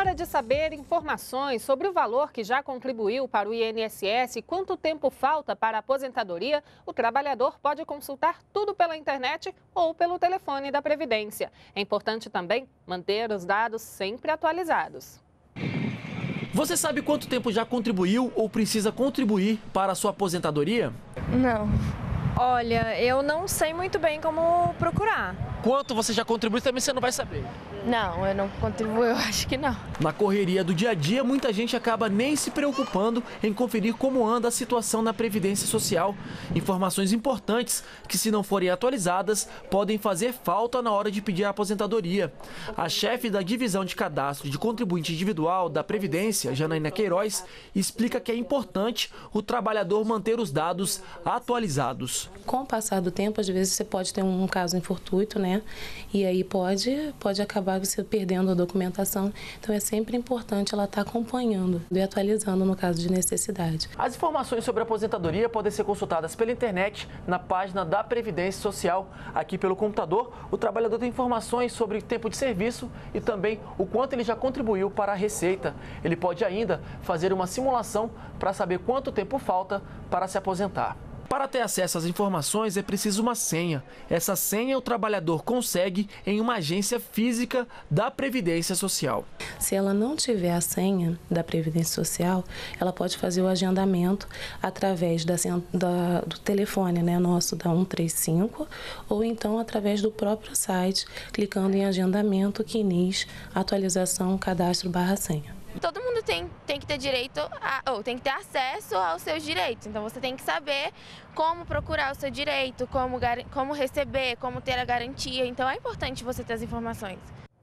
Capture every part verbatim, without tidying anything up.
hora de saber informações sobre o valor que já contribuiu para o I N S S e quanto tempo falta para a aposentadoria, o trabalhador pode consultar tudo pela internet ou pelo telefone da Previdência. É importante também manter os dados sempre atualizados. Você sabe quanto tempo já contribuiu ou precisa contribuir para a sua aposentadoria? Não. Olha, eu não sei muito bem como procurar. Quanto você já contribuiu também você não vai saber. Não, eu não contribuo, eu acho que não. Na correria do dia a dia, muita gente acaba nem se preocupando em conferir como anda a situação na Previdência Social. Informações importantes que, se não forem atualizadas, podem fazer falta na hora de pedir a aposentadoria. A chefe da Divisão de Cadastro de Contribuinte Individual da Previdência, Janaína Queiroz, explica que é importante o trabalhador manter os dados atualizados. Com o passar do tempo, às vezes você pode ter um caso infortuito, né? E aí pode, pode acabar você perdendo a documentação. Então é sempre importante ela estar acompanhando e atualizando no caso de necessidade. As informações sobre a aposentadoria podem ser consultadas pela internet na página da Previdência Social. Aqui pelo computador, o trabalhador tem informações sobre tempo de serviço e também o quanto ele já contribuiu para a Receita. Ele pode ainda fazer uma simulação para saber quanto tempo falta para se aposentar. Para ter acesso às informações é preciso uma senha. Essa senha o trabalhador consegue em uma agência física da Previdência Social. Se ela não tiver a senha da Previdência Social, ela pode fazer o agendamento através da, da, do telefone, né, nosso da um três cinco, ou então através do próprio site, clicando em agendamento, Q N I S, atualização, cadastro barra senha. Todo mundo tem, tem que ter direito, a, ou tem que ter acesso aos seus direitos. Então você tem que saber como procurar o seu direito, como, como receber, como ter a garantia. Então é importante você ter as informações.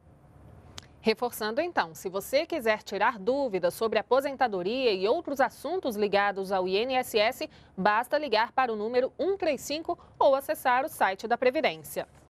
Reforçando então, se você quiser tirar dúvidas sobre aposentadoria e outros assuntos ligados ao I N S S, basta ligar para o número um três cinco ou acessar o site da Previdência.